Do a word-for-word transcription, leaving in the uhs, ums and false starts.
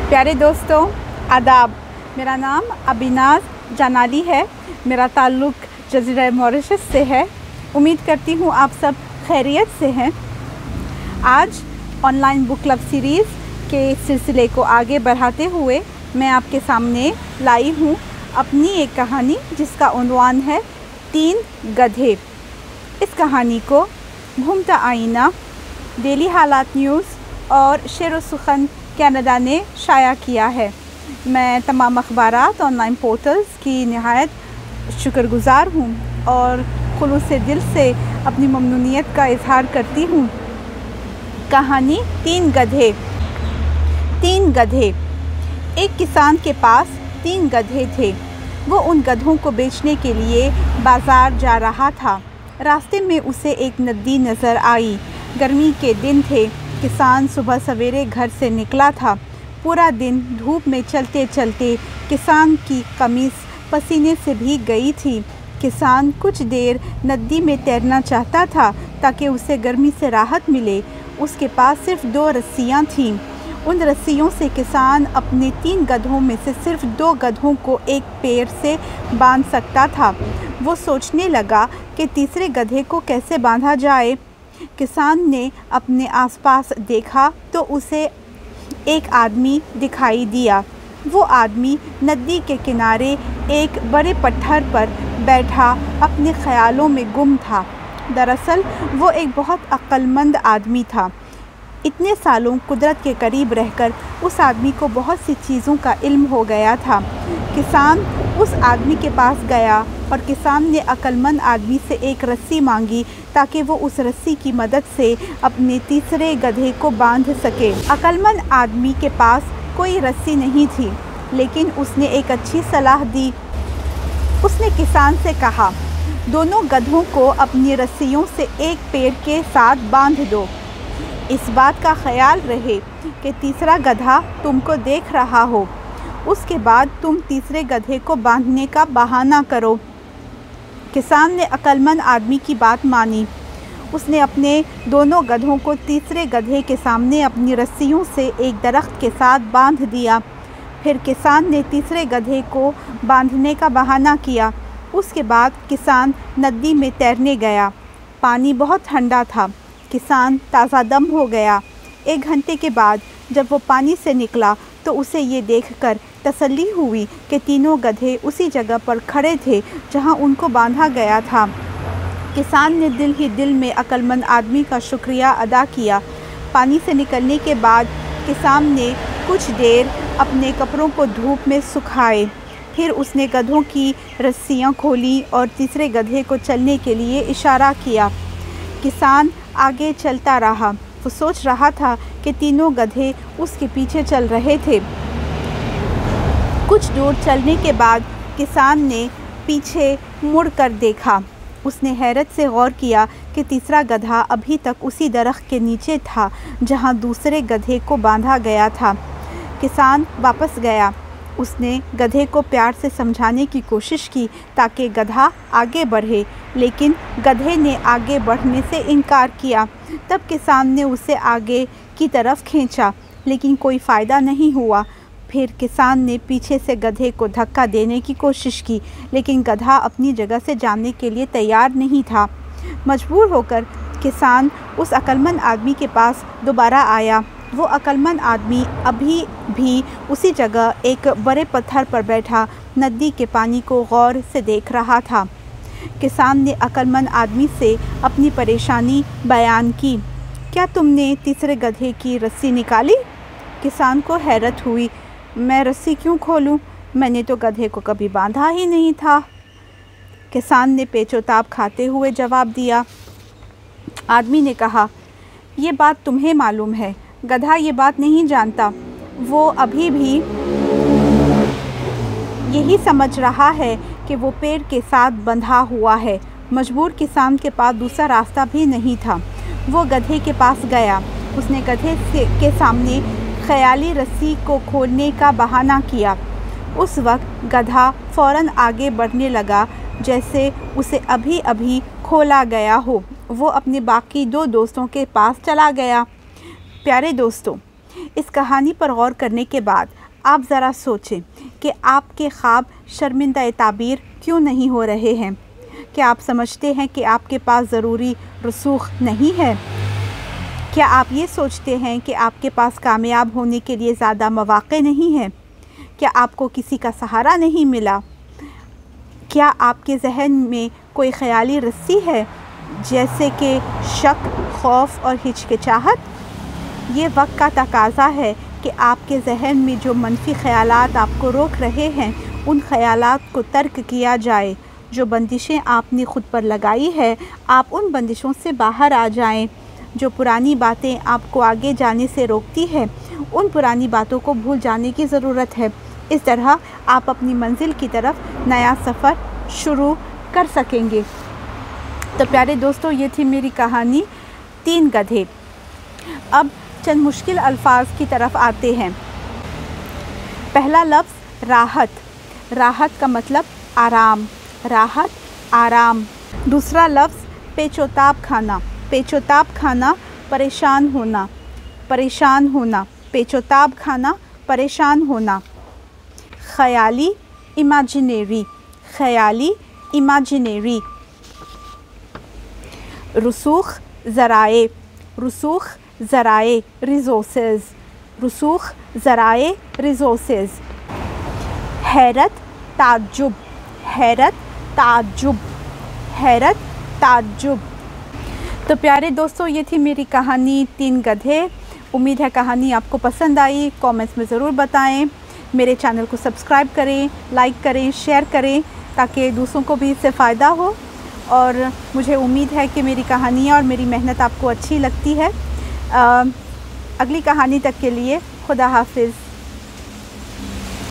प्यारे दोस्तों, आदाब। मेरा नाम अबिनाज जानाली है। मेरा ताल्लुक़ जज़ीरा मॉरिशस से है। उम्मीद करती हूँ आप सब खैरियत से हैं। आज ऑनलाइन बुक क्लब सीरीज़ के सिलसिले को आगे बढ़ाते हुए मैं आपके सामने लाई हूँ अपनी एक कहानी जिसका उन्वान है तीन गधे। इस कहानी को घूमता आईना, डेली हालात न्यूज़ और शेर सुखन कनाडा ने शाया किया है। मैं तमाम अखबारात ऑनलाइन पोर्टल्स की नहायत शुक्रगुज़ार हूँ और खुलूस से दिल से अपनी ममनूनियत का इजहार करती हूँ। कहानी तीन गधे। तीन गधे। एक किसान के पास तीन गधे थे। वो उन गधों को बेचने के लिए बाज़ार जा रहा था। रास्ते में उसे एक नदी नज़र आई। गर्मी के दिन थे। किसान सुबह सवेरे घर से निकला था। पूरा दिन धूप में चलते चलते किसान की कमीज़ पसीने से भीग गई थी। किसान कुछ देर नदी में तैरना चाहता था ताकि उसे गर्मी से राहत मिले। उसके पास सिर्फ दो रस्सियाँ थीं। उन रस्सियों से किसान अपने तीन गधों में से सिर्फ दो गधों को एक पेड़ से बांध सकता था। वो सोचने लगा कि तीसरे गधे को कैसे बांधा जाए। किसान ने अपने आसपास देखा तो उसे एक आदमी दिखाई दिया। वो आदमी नदी के किनारे एक बड़े पत्थर पर बैठा अपने ख़यालों में गुम था। दरअसल वो एक बहुत अक्लमंद आदमी था। इतने सालों कुदरत के करीब रहकर उस आदमी को बहुत सी चीज़ों का इल्म हो गया था। किसान उस आदमी के पास गया और किसान ने अक्लमंद आदमी से एक रस्सी मांगी ताकि वो उस रस्सी की मदद से अपने तीसरे गधे को बांध सके। अक्लमंद आदमी के पास कोई रस्सी नहीं थी, लेकिन उसने एक अच्छी सलाह दी। उसने किसान से कहा, दोनों गधों को अपनी रस्सियों से एक पेड़ के साथ बांध दो। इस बात का ख्याल रहे कि तीसरा गधा तुमको देख रहा हो। उसके बाद तुम तीसरे गधे को बांधने का बहाना करो। किसान ने अक्लमंद आदमी की बात मानी। उसने अपने दोनों गधों को तीसरे गधे के सामने अपनी रस्सियों से एक दरख्त के साथ बांध दिया। फिर किसान ने तीसरे गधे को बांधने का बहाना किया। उसके बाद किसान नदी में तैरने गया। पानी बहुत ठंडा था। किसान ताज़ा दम हो गया। एक घंटे के बाद जब वो पानी से निकला तो उसे ये देखकर तसल्ली हुई कि तीनों गधे उसी जगह पर खड़े थे जहां उनको बांधा गया था। किसान ने दिल ही दिल में अक्लमंद आदमी का शुक्रिया अदा किया। पानी से निकलने के बाद किसान ने कुछ देर अपने कपड़ों को धूप में सुखाए। फिर उसने गधों की रस्सियां खोली और तीसरे गधे को चलने के लिए इशारा किया। किसान आगे चलता रहा। वो सोच रहा था कि तीनों गधे उसके पीछे चल रहे थे। कुछ दूर चलने के बाद किसान ने पीछे मुड़कर देखा। उसने हैरत से गौर किया कि तीसरा गधा अभी तक उसी दरख्त के नीचे था जहां दूसरे गधे को बांधा गया था। किसान वापस गया। उसने गधे को प्यार से समझाने की कोशिश की ताकि गधा आगे बढ़े, लेकिन गधे ने आगे बढ़ने से इनकार किया। तब किसान ने उसे आगे की तरफ खींचा, लेकिन कोई फ़ायदा नहीं हुआ। फिर किसान ने पीछे से गधे को धक्का देने की कोशिश की, लेकिन गधा अपनी जगह से जाने के लिए तैयार नहीं था। मजबूर होकर किसान उस अक्लमंद आदमी के पास दोबारा आया। वो अक्लमंद आदमी अभी भी उसी जगह एक बड़े पत्थर पर बैठा नदी के पानी को गौर से देख रहा था। किसान ने अक्लमंद आदमी से अपनी परेशानी बयान की। क्या तुमने तीसरे गधे की रस्सी निकाली? किसान को हैरत हुई। मैं रस्सी क्यों खोलूं? मैंने तो गधे को कभी बांधा ही नहीं था। किसान ने पेचोताब खाते हुए जवाब दिया। आदमी ने कहा, ये बात तुम्हें मालूम है, गधा ये बात नहीं जानता। वो अभी भी यही समझ रहा है कि वो पेड़ के साथ बंधा हुआ है। मजबूर किसान के पास दूसरा रास्ता भी नहीं था। वो गधे के पास गया। उसने गधे के सामने ख़याली रस्सी को खोलने का बहाना किया। उस वक्त गधा फ़ौरन आगे बढ़ने लगा जैसे उसे अभी अभी खोला गया हो। वो अपने बाकी दो दोस्तों के पास चला गया। प्यारे दोस्तों, इस कहानी पर गौर करने के बाद आप ज़रा सोचें कि आपके ख्वाब शर्मिंदा ताबीर क्यों नहीं हो रहे हैं। क्या आप समझते हैं कि आपके पास ज़रूरी रसूख नहीं है? क्या आप ये सोचते हैं कि आपके पास कामयाब होने के लिए ज़्यादा मौक़े नहीं हैं? क्या आपको किसी का सहारा नहीं मिला? क्या आपके जहन में कोई ख़याली रस्सी है, जैसे कि शक, खौफ और हिचकिचाहट? ये वक्त का तकाज़ा है कि आपके जहन में जो मनफी ख़यालात आपको रोक रहे हैं, उन ख़यालात को तर्क किया जाए। जो बंदिशें आपने ख़ुद पर लगाई है, आप उन बंदिशों से बाहर आ जाएं। जो पुरानी बातें आपको आगे जाने से रोकती है, उन पुरानी बातों को भूल जाने की ज़रूरत है। इस तरह आप अपनी मंजिल की तरफ नया सफ़र शुरू कर सकेंगे। तो प्यारे दोस्तों, ये थी मेरी कहानी तीन गधे। अब चंद मुश्किल अल्फाज की तरफ आते हैं। पहला लफ्ज़ राहत। राहत का मतलब आराम, राहत, आराम। दूसरा लफ्ज़ पेचोताब खाना। पेचोताब खाना, परेशान होना, परेशान होना। पेचोताब खाना, परेशान होना। ख़याली, इमेजिनरी, ख़याली, इमेजिनरी। रसूख, ज़राए, रसूख, ज़राए, रिसोर्सेज, रसूख, ज़राए, रिसोर्सेज। हैरत, ताज्जुब, हैरत, ताज्जुब, हैरत, ताज्जुब। तो प्यारे दोस्तों, ये थी मेरी कहानी तीन गधे। उम्मीद है कहानी आपको पसंद आई। कमेंट्स में ज़रूर बताएं। मेरे चैनल को सब्सक्राइब करें, लाइक करें, शेयर करें, ताकि दूसरों को भी इससे फ़ायदा हो। और मुझे उम्मीद है कि मेरी कहानियाँ और मेरी मेहनत आपको अच्छी लगती है। आ, अगली कहानी तक के लिए खुदा हाफिज़।